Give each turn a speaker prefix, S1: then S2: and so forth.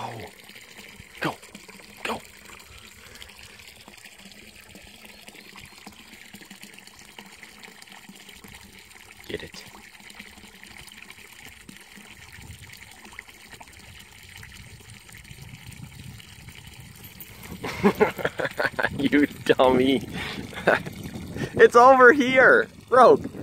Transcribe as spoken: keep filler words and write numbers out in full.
S1: Go. Go. Go. Get it. You dummy. It's over here. Rogue.